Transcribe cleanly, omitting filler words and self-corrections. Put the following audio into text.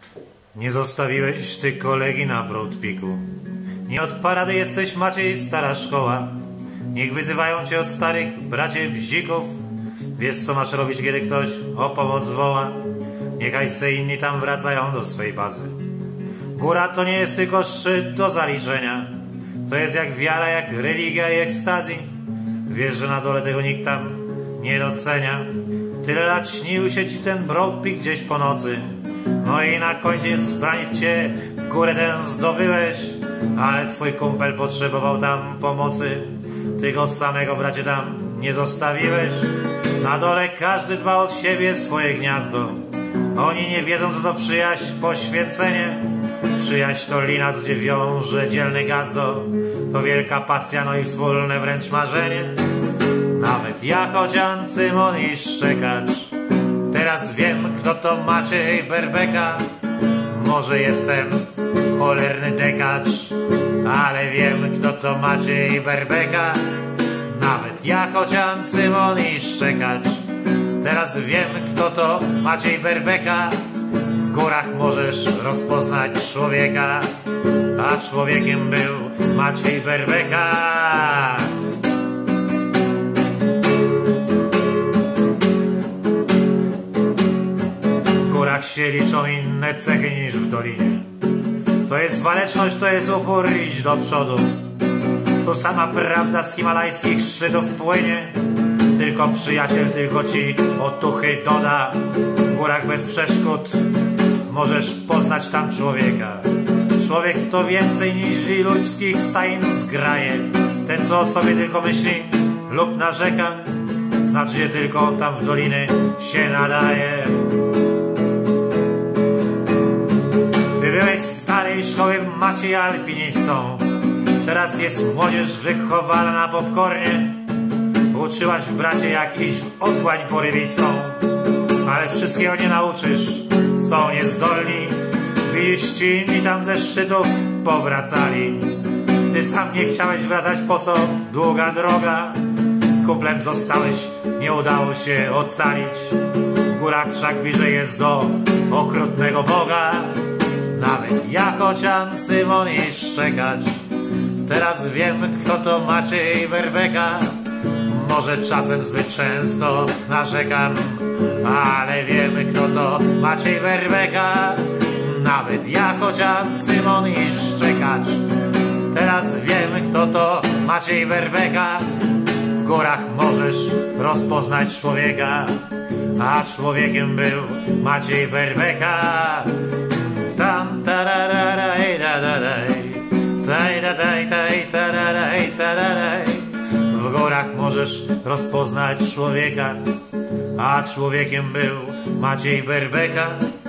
Nie zostawiłeś ty kolegi na Broadpeaku. Nie od parady jesteś, Maciej, stara szkoła. Niech wyzywają cię od starych bracie bzików. Wiesz, co masz robić, kiedy ktoś o pomoc woła. Niechaj se inni tam wracają do swej bazy. Góra to nie jest tylko szczyt do zaliczenia. To jest jak wiara, jak religia i ekstazji. Wiesz, że na dole tego nikt tam nie docenia. Tyle lat śnił się ci ten Broadpeak gdzieś po nocy. No i na koniec zbranić cię górę tę zdobyłeś. Ale twój kumpel potrzebował tam pomocy. Ty go samego, bracie, tam nie zostawiłeś. Na dole każdy dba od siebie swoje gniazdo. Oni nie wiedzą, co to przyjaźń, poświęcenie. Przyjaźń to lina, gdzie wiąże dzielny gazdo. To wielka pasja, no i wspólne wręcz marzenie. Nawet ja, choć Ancymon i Szczekacz, teraz wiem, kto to Maciej Berbeka. Może jestem cholerny dekacz, ale wiem, kto to Maciej Berbeka. Nawet ja, choć Ancymon i Szczekacz, teraz wiem, kto to Maciej Berbeka. W górach możesz rozpoznać człowieka, a człowiekiem był Maciej Berbeka. W górach się liczą inne cechy niż w dolinie. To jest waleczność, to jest upór, iść do przodu. To sama prawda z himalajskich szczytów płynie. Tylko przyjaciel, tylko ci otuchy doda. W górach bez przeszkód możesz poznać tam człowieka. Człowiek to więcej niż ludzkich stajn zgraje. Ten, co o sobie tylko myśli lub narzeka, znaczy, że tylko on tam w doliny się nadaje. Ty byłeś z starej szkoły, Maciej, alpinistą. Teraz jest młodzież wychowana na popcornie. Uczyłaś w bracie, jak iść w otchłań porywistą. Ale wszystkiego nie nauczysz, są niezdolni. Widzisz, ci inni tam ze szczytów powracali. Ty sam nie chciałeś wracać, po co długa droga. Z kumplem zostałeś, nie udało się ocalić. W górach wszak bliżej jest do okrutnego Boga. Nawet ja, choć Ancymon i Szczekacz, teraz wiem, kto to Maciej Berbeka. Może czasem zbyt często narzekam, ale wiemy, kto to Maciej Berbeka. Nawet ja, choć Ancymon i Szczekacz, teraz wiemy, kto to Maciej Berbeka. W górach możesz rozpoznać człowieka, a człowiekiem był Maciej Berbeka. Tam tarararaj dadadaj, taj dadaj taj tararaj tararaj. W górach możesz rozpoznać człowieka, a człowiekiem był Maciej Berbeka.